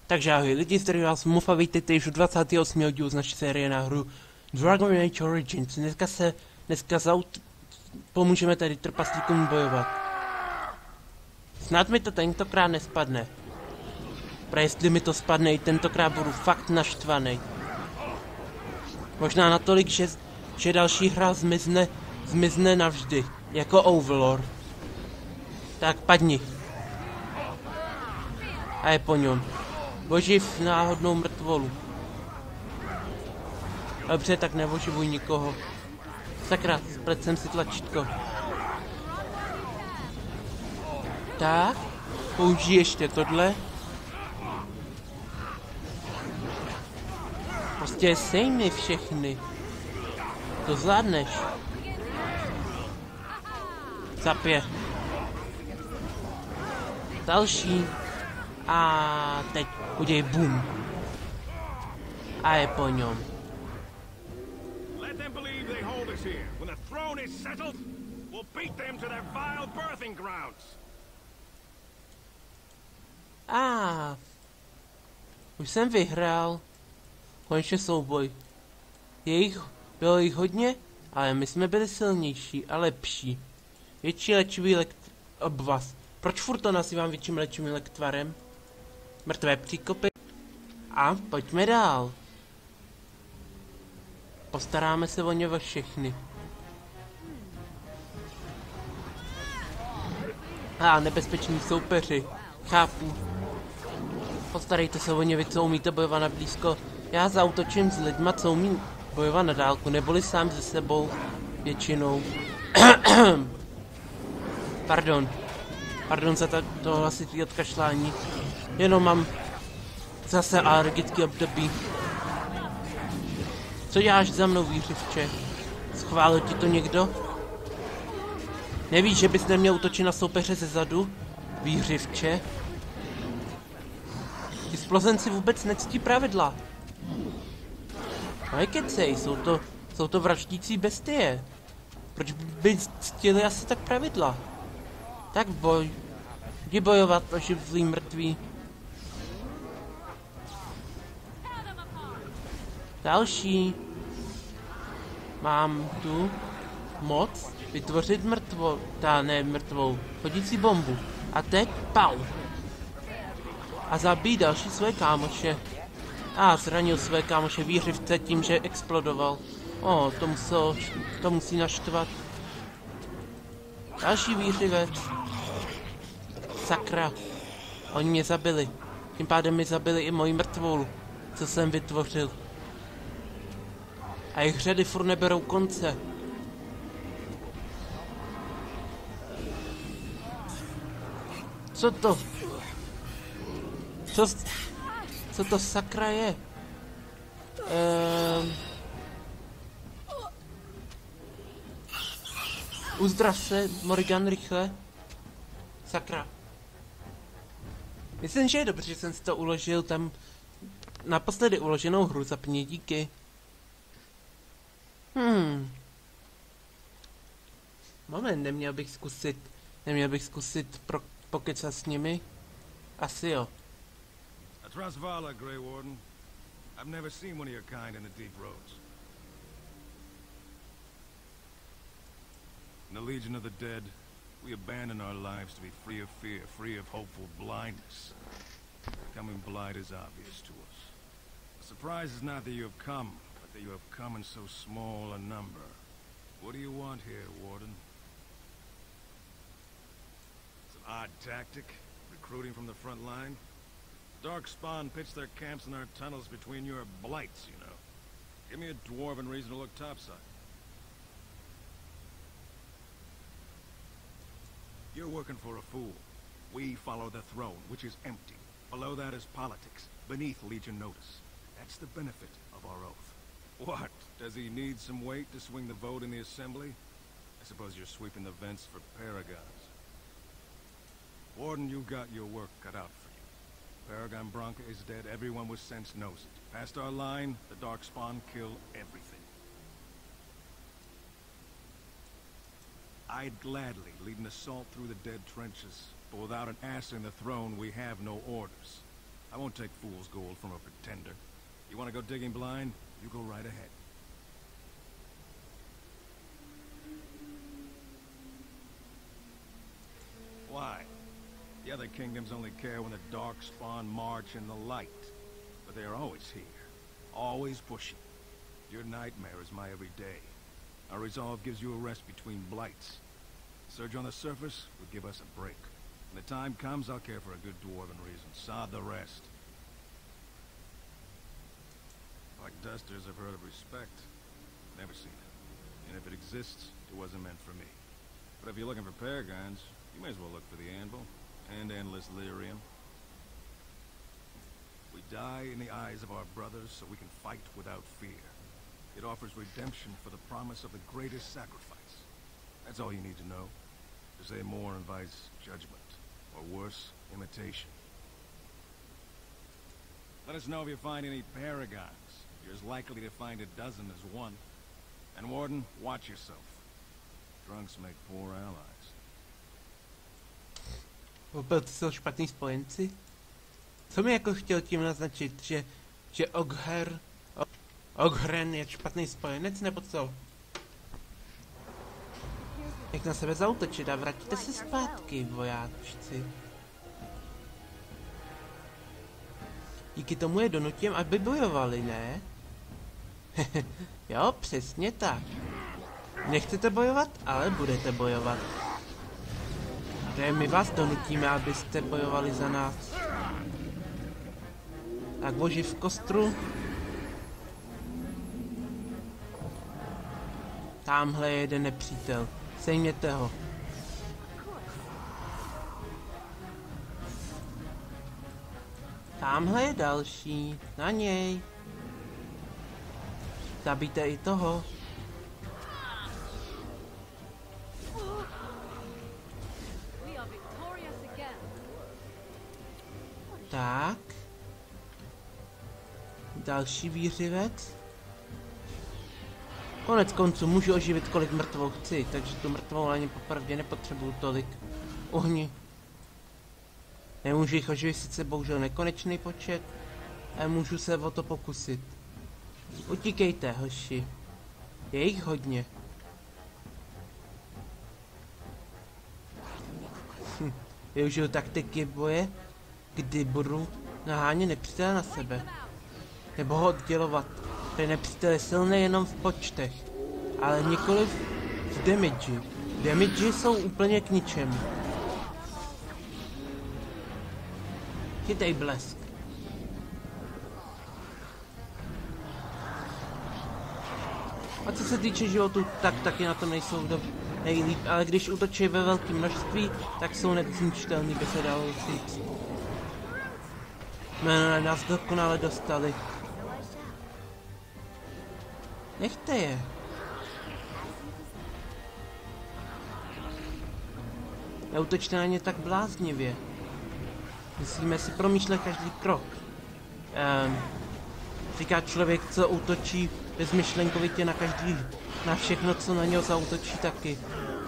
Takže ahoj lidi, zdraví vás Mufa, vítejte již u 28. dílu z naší série na hru Dragon Age Origins. Dneska pomůžeme tady trpaslíkům bojovat. Snad mi to tentokrát nespadne. Pra jestli mi to spadne i tentokrát, budu fakt naštvaný. Možná natolik, že další hra zmizne navždy, jako Overlord. Tak padni. A je po něm. Oživ náhodnou mrtvolu. Dobře, tak neoživuj nikoho. Sakra, splet jsem si tlačítko. Tak, použij ještě tohle. Prostě sej mi všechny. To zvládneš. Zapě. Další. A teď uděj boom. A je po něm. Už jsem vyhrál. Konečně souboj. Bylo jich hodně, ale my jsme byli silnější a lepší. Větší léčivý obvaz. Proč furt to nazývám větším léčivým lektvarem? Mrtvé příkopy. A pojďme dál. Postaráme se o ně všechny. Nebezpeční soupeři. Chápu. Postarejte se o ně, vy co umíte bojovat na blízko. Já zaútočím s lidma, co umí bojovat na dálku, neboli sám se sebou. Většinou. Pardon za to hlasitý odkašlání. Jenom mám zase alergický období. Co děláš za mnou, výřivče? Schválil ti to někdo? Nevíš, že bys neměl útočit na soupeře ze zadu? Výřivče? Ti splozenci vůbec nectí pravidla. No kecej, jsou to vraždící bestie. Proč by ctili asi tak pravidla? Tak jdi bojovat, oživlý mrtví. Další. Mám tu moc vytvořit mrtvou, chodící bombu. A teď pau. A zabít další své kámoše. Zranil své kámoše výřivce tím, že explodoval. To musí naštvat. Další výřivec. Sakra. Oni mě zabili. Tím pádem mi zabili i moji mrtvolu, co jsem vytvořil. A jejich řady furt neberou konce. Co to? Co to sakra je? Uzdrav se, Morrigan, rychle. Sakra. Myslím, že je dobře, že jsem si to uložil tam naposledy uloženou hru, zapni, díky. Moment, neměl bych zkusit pokecat s nimi? Asi jo. Atrasvala, Grey Warden. I've never seen one of your kind in the deep roads. In the Legion of the Dead, we abandon our lives to be free of fear, free of hopeful blindness. Becoming blind is obvious to us. The surprise is not that you have come, but that you have come in so small a number. What do you want here, Warden? It's an odd tactic, recruiting from the front line. Darkspawn pitched their camps in our tunnels between your blights, you know. Give me a dwarven reason to look topside. You're working for a fool. We follow the throne, which is empty. Below that is politics. Beneath Legion notice. That's the benefit of our oath. What? Does he need some weight to swing the vote in the assembly? I suppose you're sweeping the vents for paragons. Warden, you've got your work cut out for you. Paragon Branca is dead. Everyone with sense knows it. Past our line, the Darkspawn kill everything. I'd gladly lead an assault through the dead trenches, but without an ass in the throne, we have no orders. I won't take fool's gold from a pretender. You want to go digging blind? You go right ahead. Why? The other kingdoms only care when the Darkspawn march in the light. But they are always here. Always pushing. Your nightmare is my everyday. Our resolve gives you a rest between blights. The surge on the surface would give us a break. When the time comes, I'll care for a good dwarven reason. Sod the rest. Like dusters, I've heard of respect. Never seen it. And if it exists, it wasn't meant for me. But if you're looking for paragons, you may as well look for the anvil. And endless lyrium. We die in the eyes of our brothers so we can fight without fear. It offers redemption for the promise of the greatest sacrifice. That's all you need to know. To say more invites judgment, or worse, imitation. Let us know if you find any paragons. You're as likely to find a dozen as one. And Warden, watch yourself. Drunks make poor allies. Opět to jsou špatný spojenci? Co mi jako chtěl tím naznačit, že Oghren je špatný spojenec, nebo co? Jak na sebe zaútočit a vratíte se zpátky, vojáčci. Díky tomu je donutím, aby bojovali, ne? Jo, přesně tak. Nechcete bojovat, ale budete bojovat. My vás donutíme, abyste bojovali za nás. Tak voži v kostru. Támhle je jeden nepřítel. Sejměte ho. Támhle je další. Na něj. Zabijte i toho. Tak. Další výřivec. Konec konců můžu oživit kolik mrtvou chci, takže tu mrtvou ani popravdě nepotřebuju tolik ohni. Nemůžu jich oživit sice bohužel nekonečný počet, ale můžu se o to pokusit. Utíkejte, hoši. Je jich hodně. Využiju taktiky boje, kdy budu nahánět nepřítele na sebe. Nebo ho oddělovat. Ten nepřítel je silný jenom v počtech, ale nikoliv v damage. Damage jsou úplně k ničemu. Chytej blesk. A co se týče životu, tak taky na tom nejsou nejlíp, ale když útočí ve velkém množství, tak jsou nezničitelný, by se dalo říct. Nás dokonale dostali. Nechte je. Neútočte na ně tak bláznivě. Musíme si promýšlet každý krok. Říká člověk, co útočí bezmyšlenkovitě na všechno, co na něho zaútočí taky.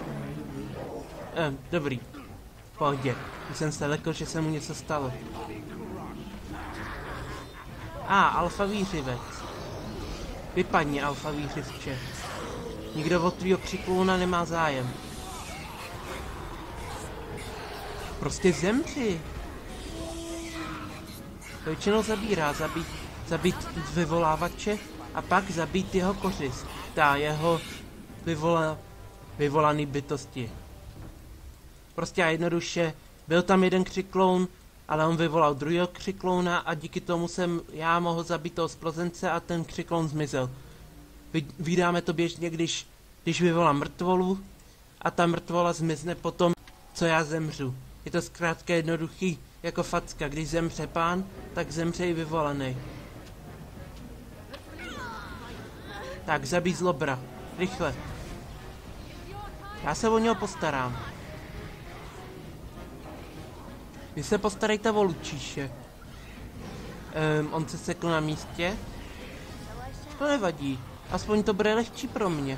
Dobrý. V pohodě. Už jsem se lekl, že se mu něco stalo. Alfa výřivec. Vypadni, alfa výřivče. Nikdo od tvýho křiklouna nemá zájem. Prostě zemři. To většinou zabírá, zabít vyvolávače a pak zabít jeho kořist. Jeho vyvolaný bytosti. Prostě a jednoduše, byl tam jeden křikloun, ale on vyvolal druhého křiklouna a díky tomu jsem já mohl zabít toho splozence a ten křikloun zmizel. Vídáme to běžně, když vyvolám mrtvolu a ta mrtvola zmizne potom, co já zemřu. Je to zkrátka jednoduchý jako facka, když zemře pán, tak zemře i vyvolaný. Tak, zabij zlobra. Rychle. Já se o něho postarám. Vy se postarejte o Lučíše. On se sekl na místě. To nevadí. Aspoň to bude lehčí pro mě.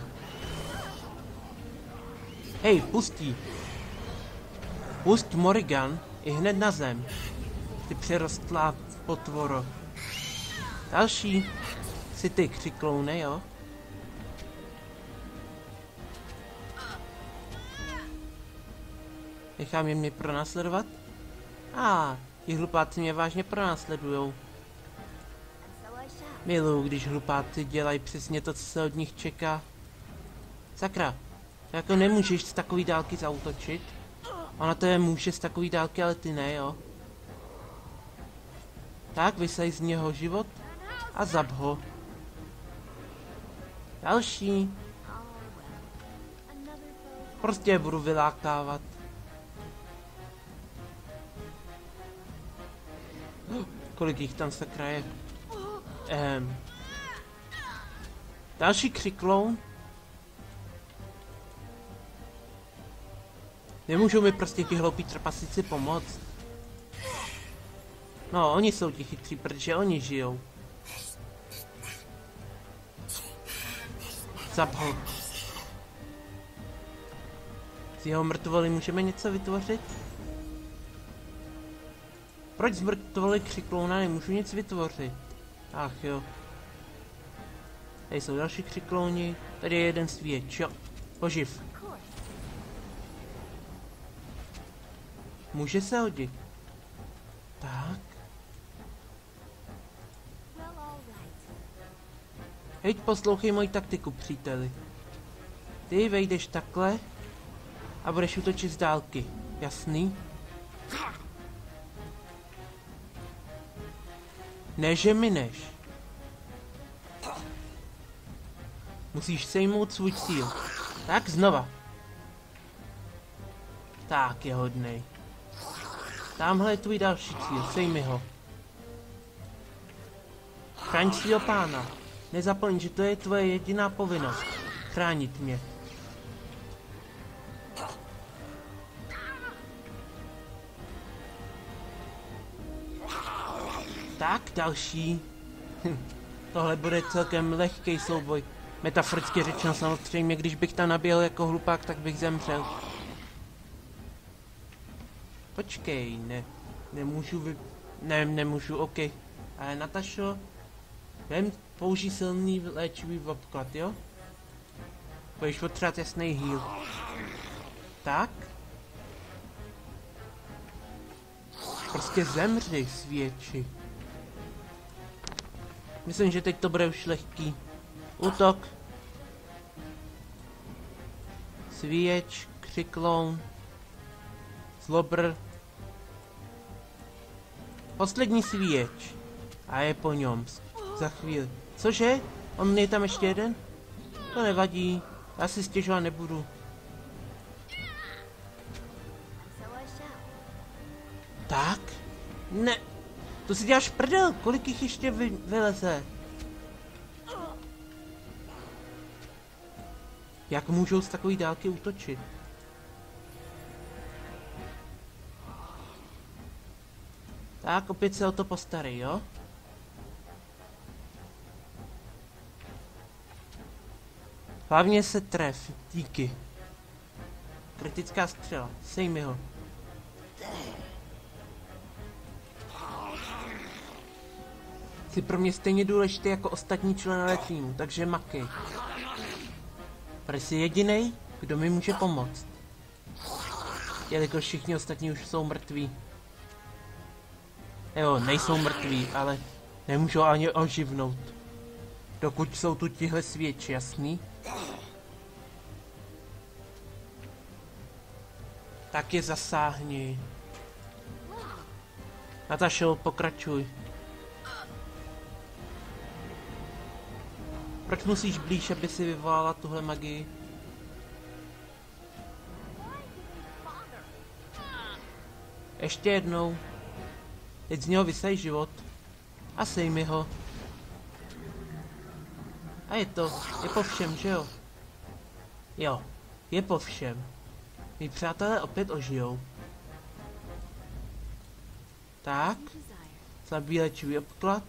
Hej, pustí. Pusť Morrigan i hned na zem. Ty přerostlá potvoro. Další. Si ty křikloune, jo? Nechám je mě pronásledovat? Ti hlupáci mě vážně pronásledujou. Miluju, když hlupáci dělají přesně to, co se od nich čeká. Sakra, jako nemůžeš z takový dálky zaútočit? Ona to je může z takový dálky, ale ty ne, jo? Tak, vysej z něho život a zab ho. Další. Prostě je budu vylákávat. Kolik jich tam sakra je? Další křikloun. Nemůžou mi prostě ti hloupí trpasíci pomoct. No, oni jsou ti chytří, protože oni žijou. Zap ho. Z jeho mrtvoly můžeme něco vytvořit? Proč z mrtvoly křiklouna nemůžu nic vytvořit? Ach jo. Tady jsou další křiklouni. Tady je jeden svěč, jo. Oživ. Může se hodit. Tak. Hejď, poslouchej moji taktiku, příteli. Ty vejdeš takhle a budeš útočit z dálky. Jasný? Ne, že mineš. Musíš sejmout svůj cíl. Tak znova. Tak je hodnej. Tamhle je tvůj další cíl, sejmi ho. Chraň svýho pána. Nezapomeň, že to je tvoje jediná povinnost. Chránit mě. Tak, další. Tohle bude celkem lehký souboj. Metaforicky řečeno samozřejmě, když bych tam naběhl jako hlupák, tak bych zemřel. Počkej, nemůžu nemůžu, ok. Ale Natašo, použij silný léčivý obklad, jo? Budeš potřebovat jasný heal. Tak. Prostě zemři, svědči. Myslím, že teď to bude už lehký. Útok. Svěč, křikloun. Zlobr. Poslední svíječ. A je po něm. Za chvíli. Cože? On je tam ještě jeden? To nevadí. Já si stěžovat nebudu. Tak? Ne. To si děláš prdel. Kolik jich ještě vyleze? Jak můžou z takové dálky útočit? Tak, opět se o to postarej, jo? Hlavně se tref, díky. Kritická střela, sejmi ho. Jsi pro mě stejně důležitý jako ostatní členové týmu, takže makej. Protože jsi jedinej, kdo mi může pomoct. Jelikož všichni ostatní už jsou mrtví. Jo, nejsou mrtví, ale nemůžou ani oživnout. Dokud jsou tu tihle svědči, jasný? Tak je zasáhni. Natašo, pokračuj. Proč musíš blíž, aby si vyvolala tuhle magii? Ještě jednou. Teď z něho vysej život. A sejmi ho. A je po všem, že jo? Jo, je po všem. Mí přátelé opět ožijou. Tak. Slabý léčivý obklad.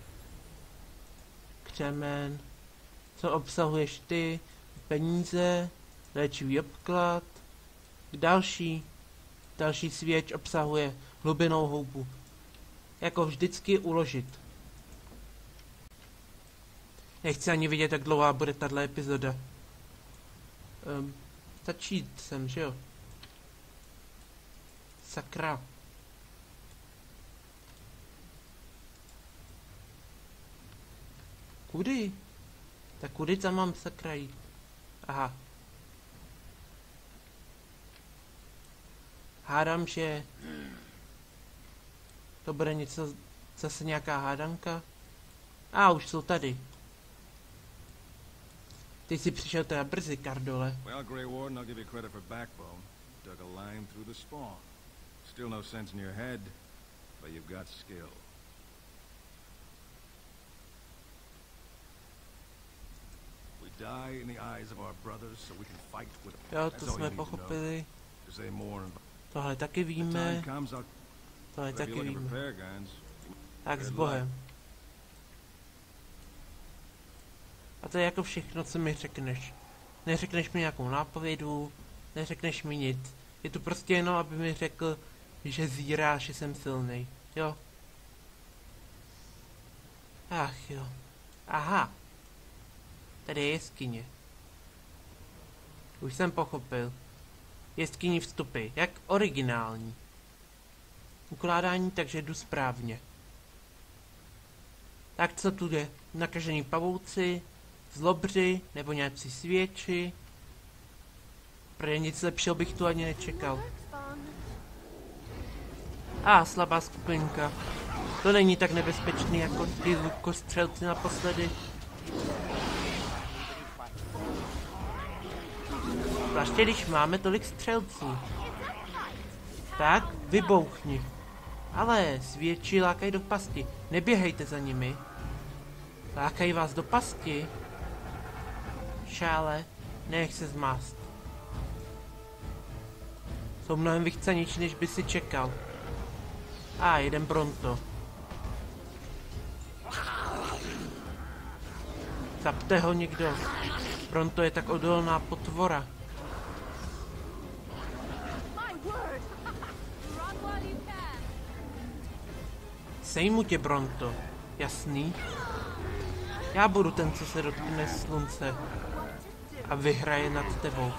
Křemen. Co obsahuješ ty? Peníze. Léčivý obklad. Další svěč obsahuje hlubinou houbu. jako vždycky uložit. Nechci ani vidět, jak dlouhá bude tato epizoda. Stačí jít sem, že jo? Sakra. Kudy? Tak kudy tam mám sakra jít? Aha. Hádám, že to bude něco, zase nějaká hádanka. Už jsou tady. Ty jsi přišel teda brzy, Cardole. Well, Grey Warden, I'll give you credit for backbone. Dug a line through the spawn. Still no sense in your head, but you've got skill. We die in the eyes of our brothers, so we can fight with them. Jo, to jsme pochopili. Tohle taky víme. Tohle taky víme. Tak s Bohem. A to je jako všechno, co mi řekneš. Neřekneš mi nějakou nápovědu, neřekneš mi nic. Je to prostě jenom, aby mi řekl, že zíráš, že jsem silnej. Jo? Ach jo. Aha. Tady je jeskyně. Už jsem pochopil. Jeskyní vstupy, jak originální. Ukládání, takže jdu správně. Tak co tu jde? Nakažení pavouci, zlobři, nebo nějací svědči. Protože nic lepšího bych tu ani nečekal. Slabá skupinka. To není tak nebezpečný jako ty lukostřelci naposledy. Zvláště když máme tolik střelců. Tak, vybouchni. Ale svědči lákají do pasti. Neběhejte za nimi. Lákají vás do pasti. Šále, nech se zmást. Jsou mnohem vychcanější, než by si čekal. Jeden Bronto. Zapte ho někdo. Bronto je tak odolná potvora. Sejmu tě, Bronto. Jasný? Já budu ten, co se dotkne slunce a vyhraje nad tebou.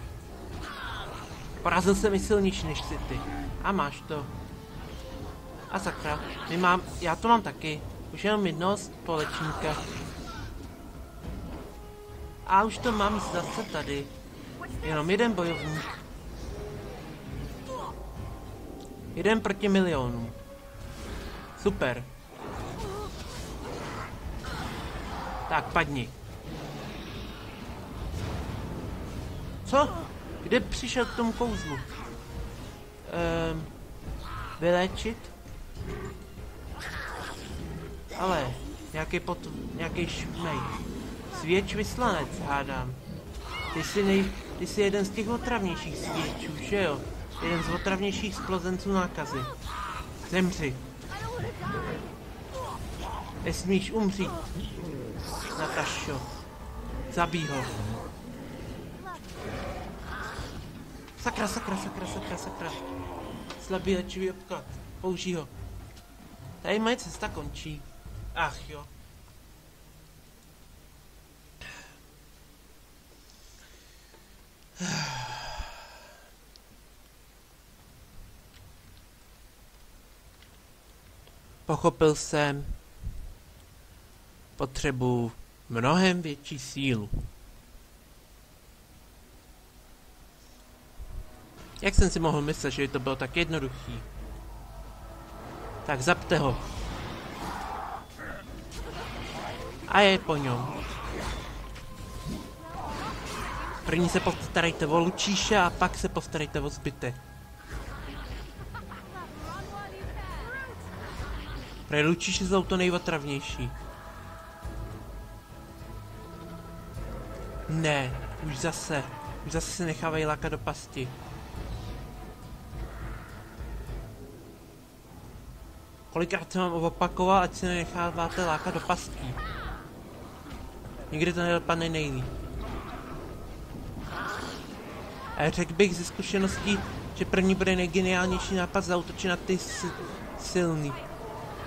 Porazil jsem i silnější než si ty. A máš to. A sakra, já to mám taky. Už jenom jednoho společníka. A už to mám zase tady. Jenom jeden bojovník. 1 proti milionům. Super. Tak, padni. Co? Kde přišel k tomu kouzlu? Vyléčit? Ale, nějaký šmej. Svědč vyslanec, hádám. Ty jsi jeden z těch otravnějších svědčů, že jo? Jeden z otravnějších splozenců nákazy. Zemři. Nesmíš umřít. Natašo. Zabij ho. Sakra. Slabý léčivý obklad. Použij ho. Tady moje cesta končí. Ach jo. Pochopil jsem. Potřebuji mnohem větší sílu. Jak jsem si mohl myslet, že to bylo tak jednoduchý? Tak zapte ho. A je po něm. První se postarejte o Lučíše a pak se postarejte o zbytek. Pro Lučíše jsou to nejotravnější. Ne, už zase se nechávají lákat do pasti. Kolikrát jsem vám opakoval, ať se nenecháváte lákat do pastí. Nikdy to nedopadne nejlíp. A řekl bych ze zkušeností, že první bude nejgeniálnější nápad zaútočit na ty silný.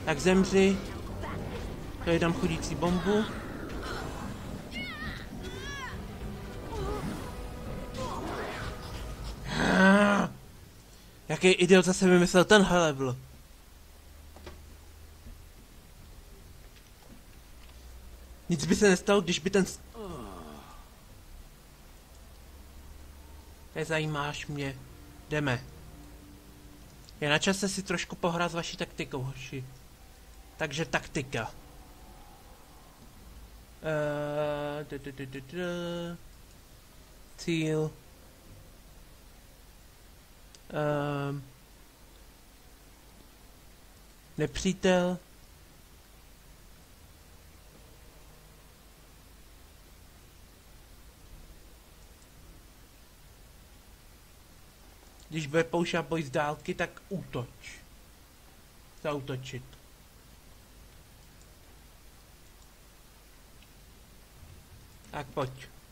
Tak zemři. To je tam chodící bombu. Jaký idiot zase vymyslel tenhle level? Nic by se nestalo, když by ten... Nezajímáš mě. Jdeme. Je na čase si trošku pohrát s vaší taktikou, hoši. Takže taktika. Cíl. Nepřítel. Když bude používat boj z dálky, tak útoč. Zaútočit. Tak pojď.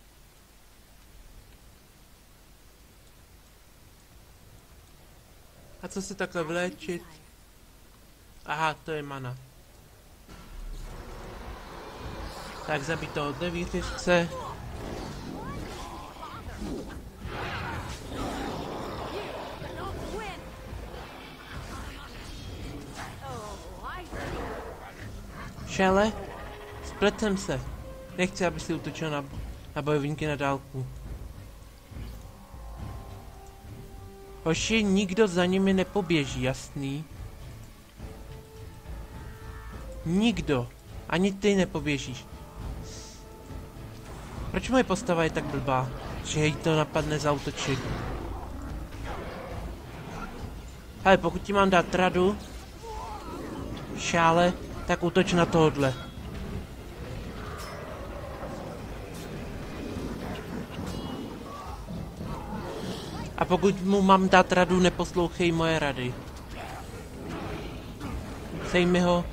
A co si takhle vléčit? Aha, to je mana. Tak zabít tohohle vířivce. Šele, splet jsem se. Nechci, aby si útočil na bojovníky na dálku. Hoši, nikdo za nimi nepoběží, jasný? Nikdo. Ani ty nepoběžíš. Proč moje postava je tak blbá, že jí to napadne zaútočit? Hele, pokud ti mám dát radu, šále, tak útoč na tohodle. A pokud mu mám dát radu, neposlouchej moje rady. Sejmi ho.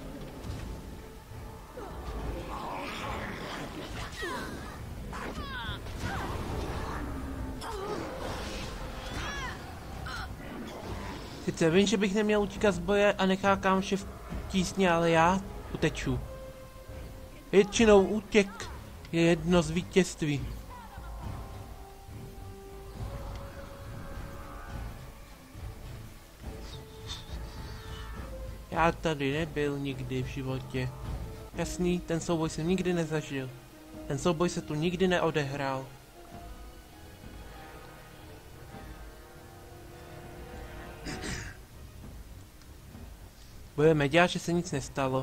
Sice vím, že bych neměl utíkat z boje a nechákám vše v tísni, ale já uteču. Většinou útěk je jedno z vítězství. Já tady nebyl nikdy v životě. Jasný, ten souboj jsem nikdy nezažil. Ten souboj se tu nikdy neodehrál. Budeme dělat, že se nic nestalo.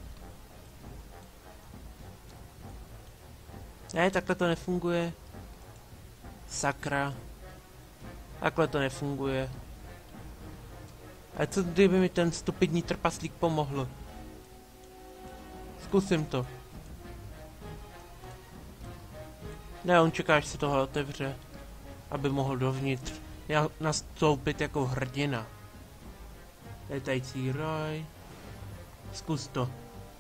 Ne, takhle to nefunguje. Sakra. Takhle to nefunguje. A co kdyby mi ten stupidní trpaslík pomohl? Zkusím to. Ne, on čeká, až se tohle otevře. Aby mohl dovnitř. Já nastoupit jako hrdina. Letající roj. Zkus to.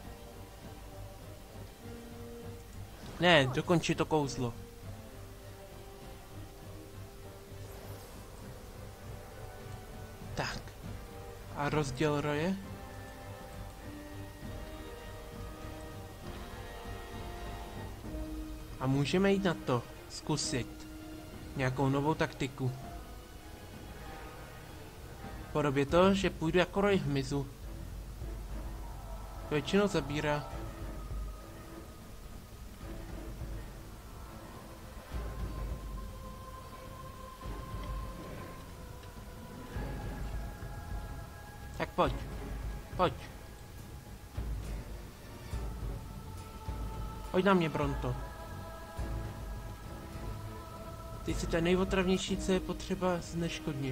Ne, dokončí to kouzlo. Tak. A rozděl roje? A můžeme jít na to. Zkusit. Nějakou novou taktiku. V podobě toho, že půjdu jako roj hmyzu. Většinou zabírá. Tak pojď. Pojď. Pojď na mě, Bronto. Ty jsi ten nejotravnější, co je potřeba zneškodnit.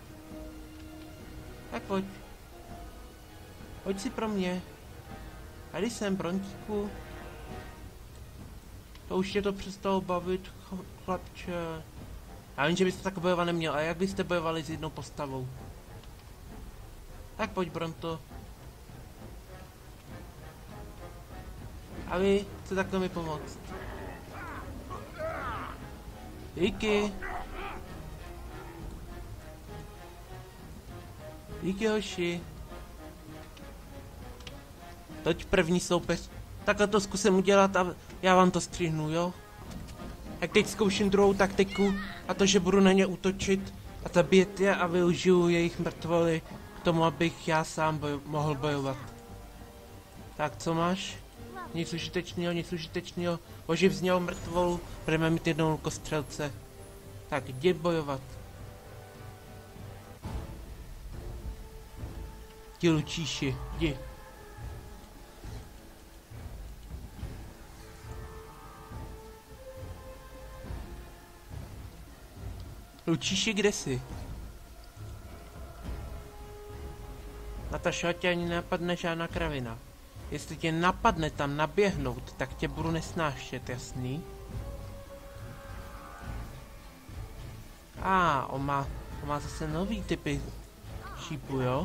Tak pojď. Pojď si pro mě. A když jsem, Brontíku. To už tě to přestalo bavit, chlapče. Já vím, že byste tak bojovat neměl. A jak byste bojovali s jednou postavou? Tak pojď, Bronto. A vy, chce takhle mi pomoct. Díky. Díky, hoši. Toť první soupeř. Takhle to zkusím udělat a já vám to střihnu, jo? Jak teď zkouším druhou taktiku a to, že budu na ně útočit a zabít je a využiju jejich mrtvoly k tomu, abych já sám mohl bojovat. Tak, co máš? Nic užitečného, nic užitečného. Oživ z něho mrtvolu, budeme mít jednou kostřelce. Tak, jdi bojovat. Jdi, Lučíši, jdi. Lučíši, kde jsi? Nataša, tě ani napadne žádná kravina. Jestli tě napadne tam naběhnout, tak tě budu nesnášet, jasný? On má zase nový typy šípu, jo?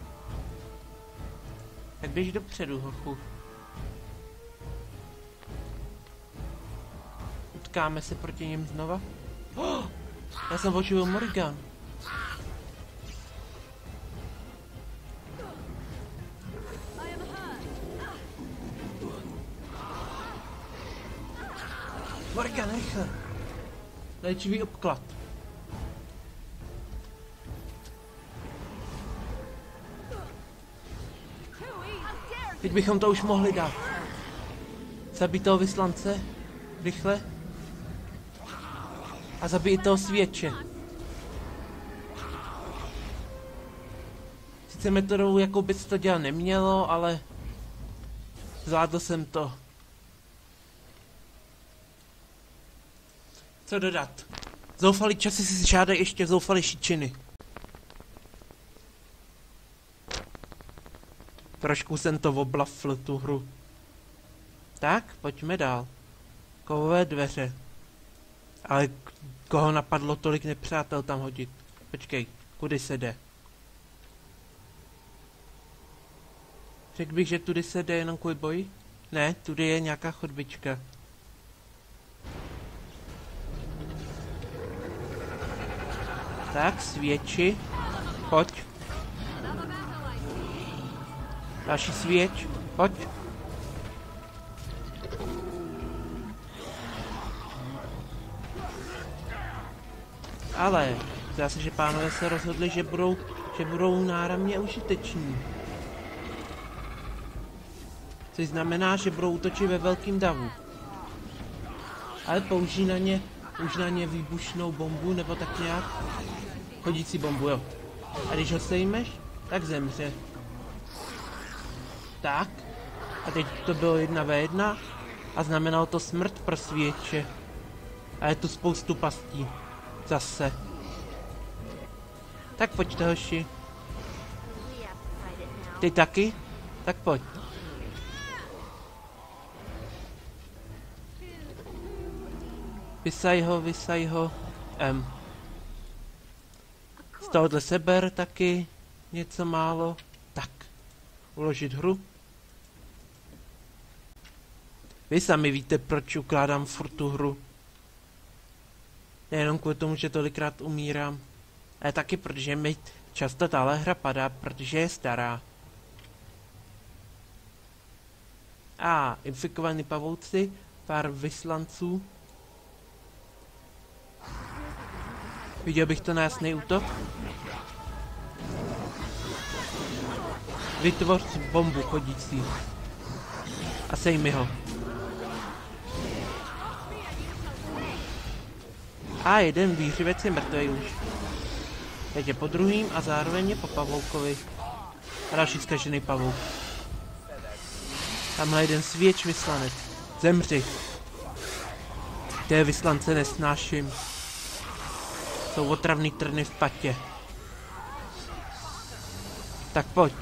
Tak běž dopředu, hochu. Utkáme se proti něm znova? Já jsem oživil Morrigan. Morrigan, rychle! Léčivý obklad. Teď bychom to už mohli dát. Zabít toho vyslance. Rychle. A zabít toho svědče. Sice metodou, jakou by se to dělat nemělo, ale zvládl jsem to. Co dodat? Zoufalý časy si žádají ještě zoufalejší činy. Trošku jsem to oblafl, tu hru. Tak, pojďme dál. Kovové dveře. Ale koho napadlo tolik nepřátel tam hodit? Počkej, kudy se jde? Řekl bych, že tudy se jde jenom kvůli boji? Ne, tudy je nějaká chodbička. Tak, svědči. Pojď. Další svědč. Pojď. Ale zdá se, že pánové se rozhodli, že budou náramně užiteční. Což znamená, že budou útočit ve velkém davu. Ale použij na ně výbušnou bombu, nebo tak nějak. Chodící bombu, jo. A když ho sejmeš, tak zemře. Tak. A teď to bylo 1v1 a znamenalo to smrt pro svědče. A je tu spoustu pastí. Zase. Tak pojďte, hoši. Ty taky? Tak pojď. Vysaj ho. Z tohohle seber taky něco málo. Tak. Uložit hru. Vy sami víte, proč ukládám furt tu hru. Nejenom kvůli tomu, že tolikrát umírám. Ale taky, protože mi často tahle hra padá, protože je stará. Infikovaní pavouci, pár vyslanců. Viděl bych to na jasný útok. Vytvoř bombu chodící. A sejmi ho. Jeden výřivec je mrtvý už. Teď je po druhým a zároveň je po pavoukovi. A další zkažený pavouk. Tamhle jeden svědč vyslanec. Zemři. Té vyslance nesnáším. Jsou otravný trny v patě. Tak pojď.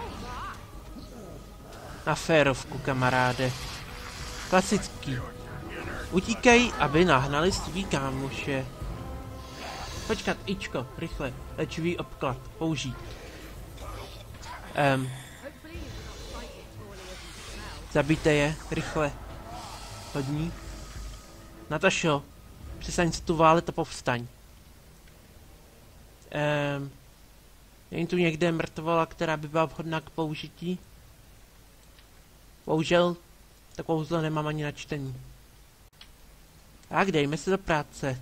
Na férovku, kamaráde. Klasický. Utíkají, aby nahnali svý kámoše. Počkat, Ičko, rychle. Léčivý obklad. Použít. Zabijte je, rychle. Hodní. Natašo, přestaň se tu válet a povstaň. Není tu někde mrtvola, která by byla vhodná k použití? Bohužel, to kouzlo nemám ani na čtení. Tak, dejme se do práce.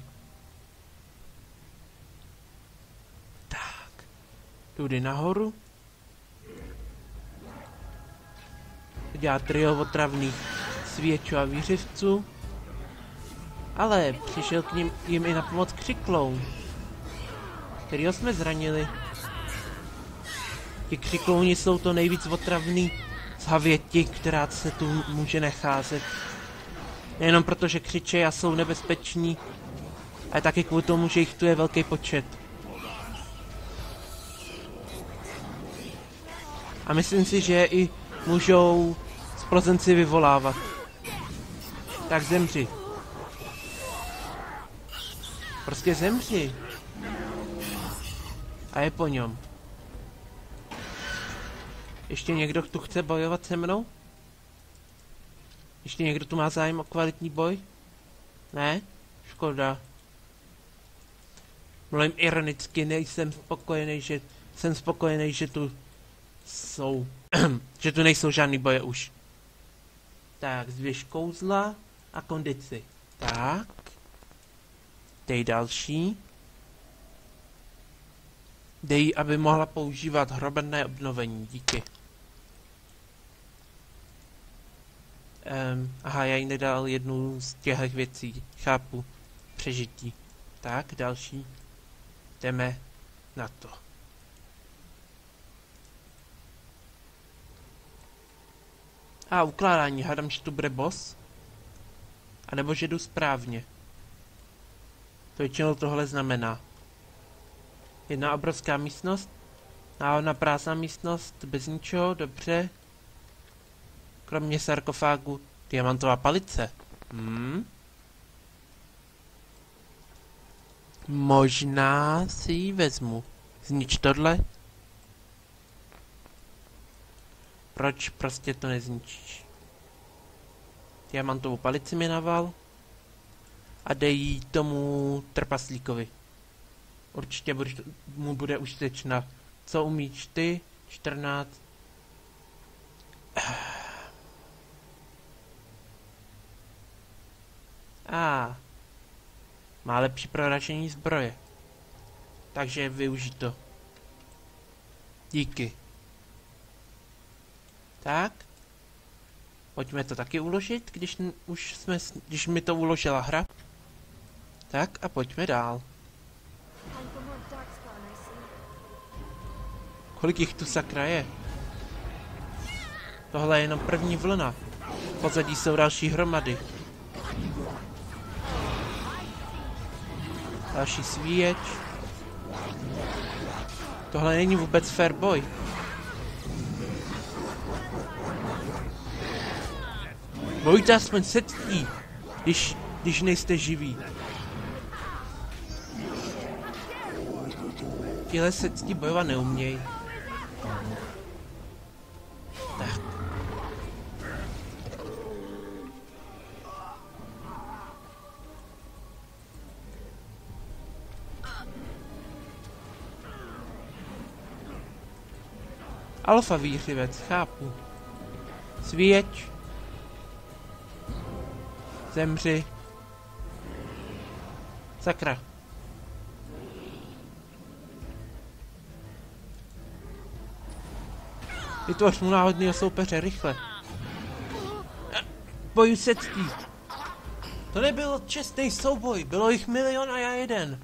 Tak. Tudy nahoru. Dělá trio otravných svědčů a výřivců. Ale přišel k jim i na pomoc křikloun, kterýho jsme zranili. Ti křiklouni jsou to nejvíc otravný z havěti, která se tu může nacházet. Nejenom proto, že křičejí a jsou nebezpeční, ale taky kvůli tomu, že jich tu je velký počet. A myslím si, že i můžou splozenci vyvolávat. Tak zemři. Prostě zemři. A je po něm. Ještě někdo tu chce bojovat se mnou? Ještě někdo tu má zájem o kvalitní boj? Ne? Škoda. Mluvím ironicky, jsem spokojený, že tu jsou, že tu nejsou žádný boje už. Tak, zvěž kouzla a kondici. Tak. Dej další. Dej, aby mohla používat hromadné obnovení, díky. Aha, já jí nedal jednu z těchto věcí, chápu. Přežití. Tak, další. Jdeme na to. A ukládání, hádám, že tu bude boss? A nebo že jdu správně? To většinou tohle znamená. Jedna obrovská místnost, náhodná prázdná místnost, bez ničeho, dobře. Kromě sarkofágu, diamantová palice. Možná si ji vezmu. Znič tohle. Proč prostě to nezničíš? Diamantovou palici mi naval. A dej ji tomu trpaslíkovi. Určitě mu bude užitečná. Co umíš ty? 14. Má lepší proražení zbroje. Takže využij to. Díky. Tak. Pojďme to taky uložit, když mi to uložila hra. Tak a pojďme dál. Kolik jich tu sakra je? Tohle je jenom první vlna. V pozadí jsou další hromady. Další svíječ. Tohle není vůbec fair boj. Bojte aspoň se ctí, když nejste živí. Tihle se ctí bojovat neumějí. Tak. Alfa výřivec, chápu. Svíječ. Zemři. Sakra. Vytvoř mu náhodného soupeře, rychle. Boju se ctí. To nebyl čestný souboj, bylo jich milion a já jeden.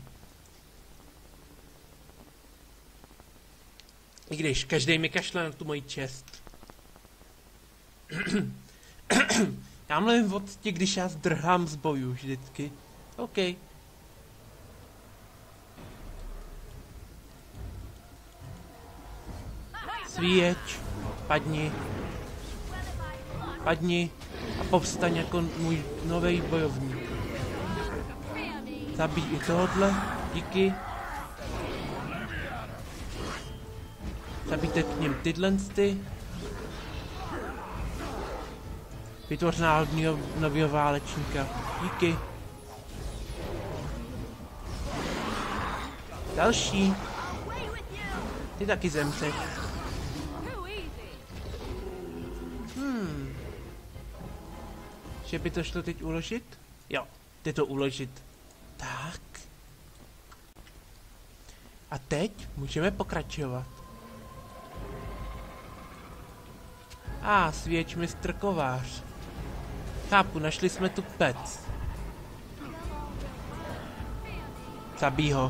I když každý mi kašle na tu moji čest. Já mluvím o cti, když já zdrhám z boju vždycky. OK. Svíječ, padni. Padni a povstaň jako můj nový bojovník. Zabij i tohodle, díky. Zabijte k něm tyhle ty. Vytvoř náhodného nového válečníka. Díky. Další. Ty taky zemřeš. Že by to šlo teď uložit? Jo, jde to uložit. Tak. A teď můžeme pokračovat. Svěč mistr kovář. Chápu, našli jsme tu pec. Zabij ho.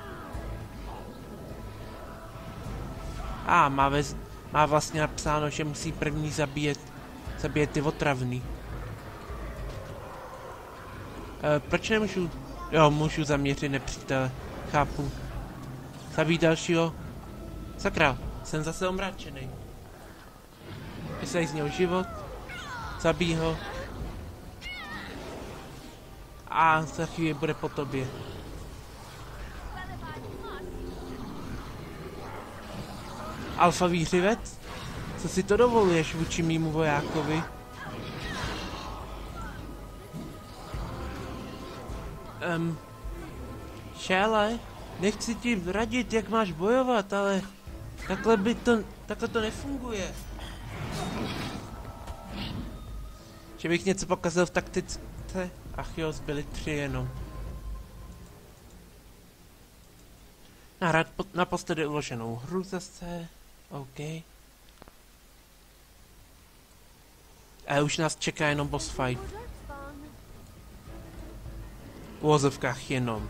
Má vlastně napsáno, že musí první zabíjet ty otravný. Proč nemůžu? Jo, můžu zaměřit nepřítele. Chápu. Zabij dalšího. Sakra, jsem zase omráčený. Vysej z něho život. Zabij ho. A za chvíli bude po tobě. Alfa výřivec? Co si to dovoluješ vůči mýmu vojákovi? Šéle, nechci ti radit, jak máš bojovat, ale takhle to nefunguje. Že bych něco pokazil v taktice? Ach jo, zbyli 3 jenom. Nahrát naposledy uloženou hru zase. OK. A už nás čeká jenom boss fight. V uvozovkách jenom.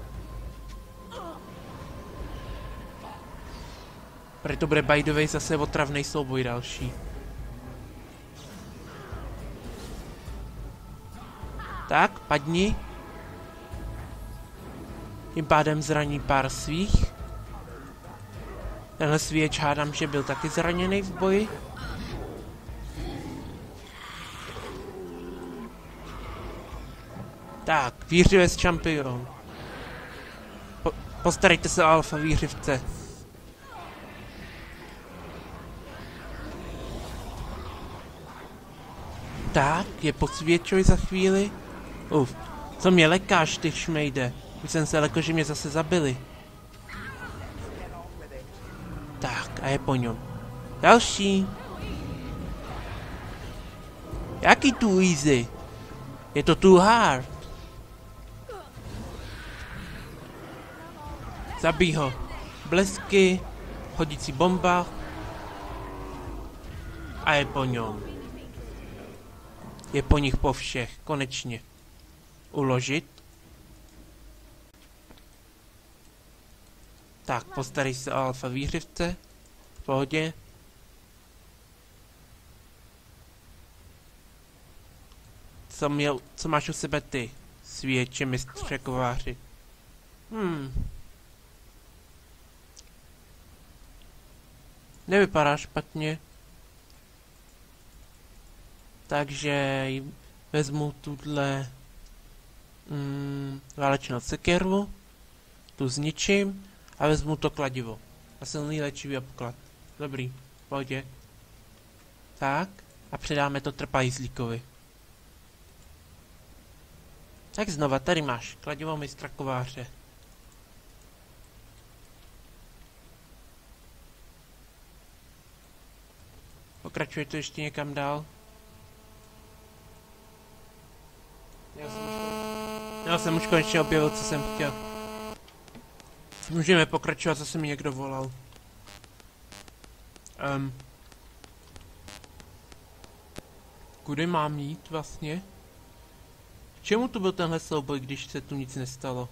Proto bude by the way zase otravnej souboj další. Tak, padni. Tím pádem zraní pár svých. Tenhle svěč hádám, že byl taky zraněný v boji. Tak, výřivec šampion. Postarejte se o alfa výřivce. Tak, je posvědčuj za chvíli. Co mě lekáš, ty šmejde? Už jsem se lekl, že mě zase zabili. Tak, a je po něm. Další. Jaký too easy? Je to too hard. Zabij ho. Blesky, hodící bomba. A je po něm. Je po nich po všech, konečně. Uložit. Tak, postarej se o alfa výřivce. V pohodě. Co máš u sebe ty, svěče mistře kováři? Nevypadá špatně. Takže vezmu tuhle válečnou sekeru, tu zničím a vezmu to kladivo. A silný léčivý obklad. Dobrý, v pohodě. Tak, a předáme to trpajzlíkovi. Tak znova, tady máš kladivo mistra kováře. Pokračuje to ještě někam dál? Já jsem už konečně objevil, co jsem chtěl. Můžeme pokračovat, zase mi někdo volal. Kudy mám jít vlastně? K čemu tu byl tenhle souboj, když se tu nic nestalo?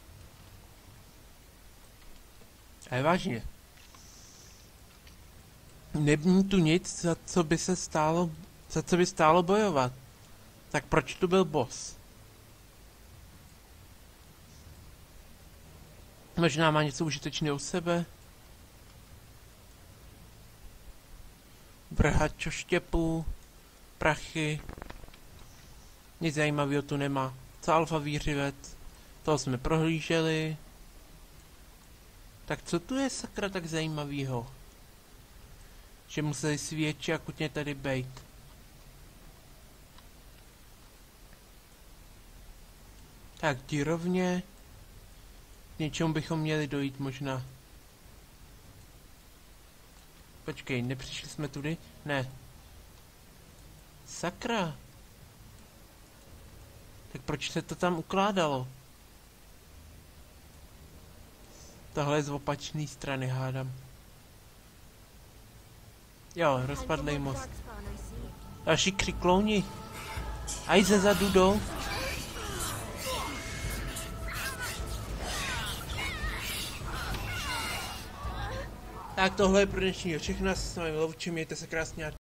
Ale vážně. Není tu nic, za co by stálo bojovat. Tak proč tu byl boss? Možná má něco užitečného u sebe? Vrhat čoštěpů, prachy. Nic zajímavého tu nemá. Co alfa výřivec? Toho jsme prohlíželi. Tak co tu je sakra tak zajímavého? Že museli svědči akutně tady bejt. Tak, jdi rovně. K něčemu bychom měli dojít možná. Počkej, nepřišli jsme tudy? Ne. Sakra. Tak proč se to tam ukládalo? Tohle je z opačné strany, hádám. Jo, rozpadlej most. Další křiklouni. Aj ze zadu jdou. Tak tohle je pro dnešního všechno, se s vámi loučím, mějte se krásně a